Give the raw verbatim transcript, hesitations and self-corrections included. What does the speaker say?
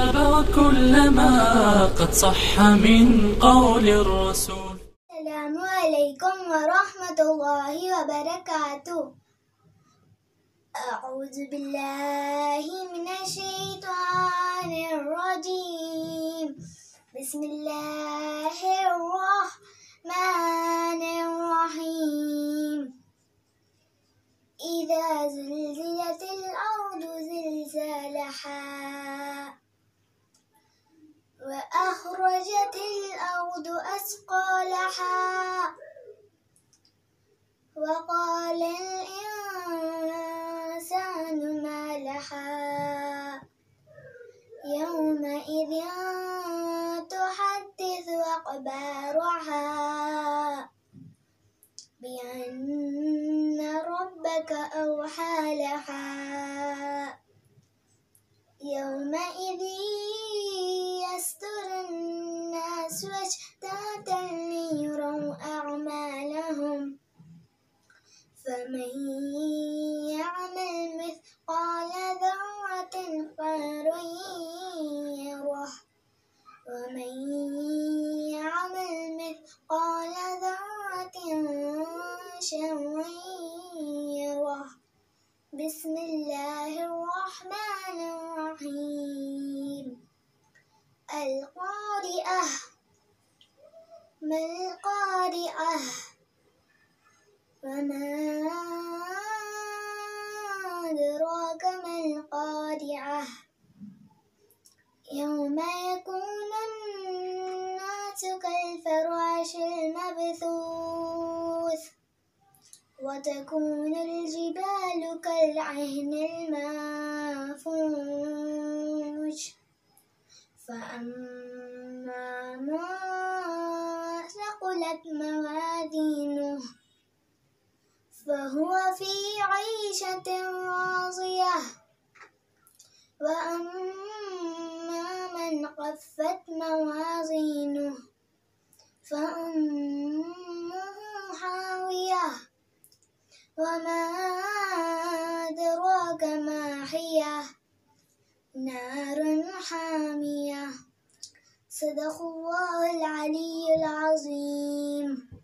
نرى كل ما قد صح من قول الرسول. السلام عليكم ورحمة الله وبركاته. أعوذ بالله من الشيطان الرجيم. بسم الله الرحمن الرحيم. إذا زلزلت الأرض زلزالها وأخرجت الأرض أثقالها وقال الإنسان ما لها يومئذ تحدث أخبارها بأن ربك أوحى لها يومئذ يصدر الناس أشتاتا ليروا أعمالهم فمن يعمل مثقال ذرة خيرا يره ومن يعمل مثقال ذرة شرا يره. بسم الله الرحمن الرحيم. القارئة. ما القارئة؟ وما أدراك ما القارئة؟ يوم يكون الناس كالفراش المبثوث وتكون الجبال كالعهن المنفوش فأما من ثقلت موازينه فهو في عيشة راضية وأما من خفت موازينه فأمه حاوية وما أدراك ما هي نار حامية. صدق الله العلي العظيم.